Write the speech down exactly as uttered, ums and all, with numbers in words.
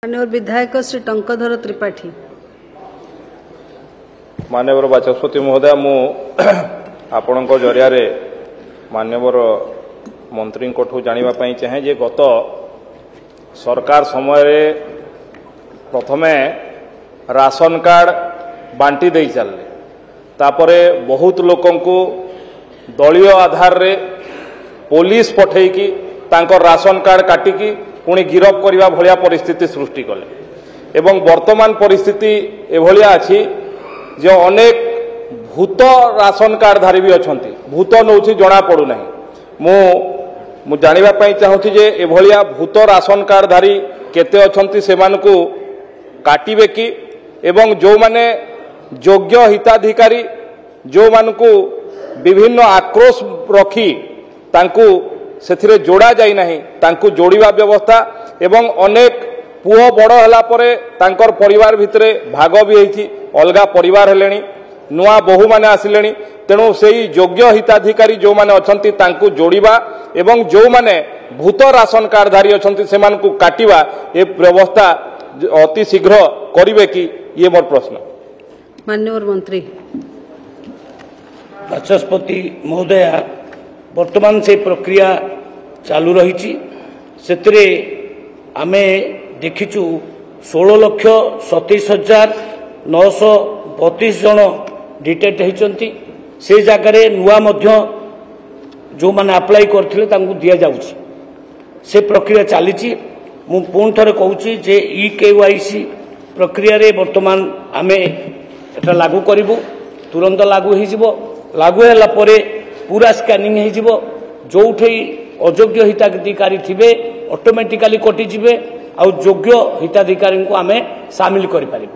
माननीय विधायक श्री टंकधर त्रिपाठी। माननीय बाचस्पति महोदय मु आपण जरिया माननीय मंत्री जानापी चाहे जे गत सरकार समय प्रथमे राशन कार्ड बांटी दे चलले तापरे बहुत लोकंकु दलीय आधार रे पुलिस पठेकी तांकर राशन कार्ड काटिकी पुणी गिरफ करने भाया परिस्थिति सृष्टि कले एवं वर्तमान परिस्थिति एभलिया अछि जे अनेक भूत राशन कार्डधारी भी अच्छा भूत नौ जना पड़ूना मु मु जानापी चाहूँगी जे एभलिया भूत राशन कार्डधारी केते अच्छा से काटिबे कि एवं जो माने योग्य हिताधिकारी जो मानकु विभिन्न आक्रोश रखी तांकु सेथिरे जोड़ा जाई नाही तांकु जोड़िबा व्यवस्था एवं अनेक पुओ बड़ होला परे तांकर परिवार भितरे भाग भी होईछि अलगा परिवार हेलेनी नुआ बहु माने आसिलेनी तेणु सेही योग्य हिताधिकारी जो माने अछंती तांकु जोड़िबा एवं जो माने भूत राशन कार्डधारी अछंती सेमानकु काटिबा ए व्यवस्था अति शीघ्र करिवे कि ये मोर प्रश्न। माननीय मंत्री बाचस्पति महोदय वर्तमान से प्रक्रिया चालू रही से आमे देखीचु षोल लक्ष सतैश हजार नौश बतीस जन डिटेक्ट होती से जगार नुआ जो मैंने अप्लाई करते दि जाऊँगी से प्रक्रिया चली मु पुणी थे कहूँ जे ई के वाई सी प्रक्रिया रे वर्तमान आमे एटा लागू करूँ तुरंत लागू हो लागू है पूरा स्कैनिंग हो जो अयोग्य हिताधिकारी थे ऑटोमेटिकली कटिजे आ योग्य हिताधिकारी को आमे सामिल करें।